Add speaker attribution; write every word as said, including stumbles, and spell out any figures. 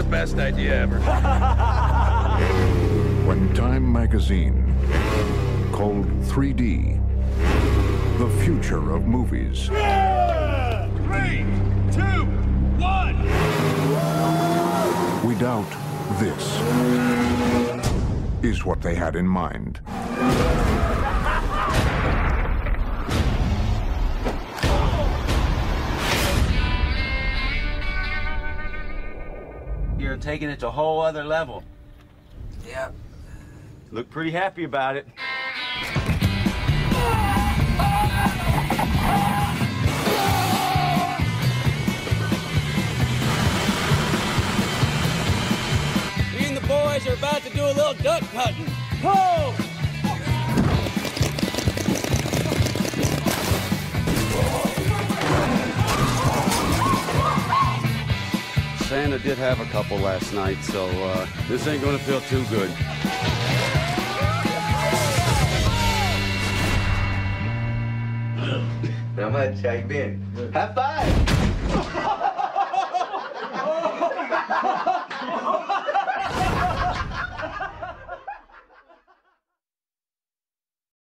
Speaker 1: best idea ever.
Speaker 2: When Time magazine called three D the future of movies.
Speaker 1: Yeah! Three, two, one!
Speaker 2: We doubt this is what they had in mind.
Speaker 3: You're taking it to a whole other level.
Speaker 4: Yep.
Speaker 3: Look pretty happy about it.
Speaker 5: Me and the boys are about to do a little duck hunting. Ho!
Speaker 3: Santa did have a couple last night, so uh, this ain't gonna feel too good.
Speaker 4: How much? How you been? High five!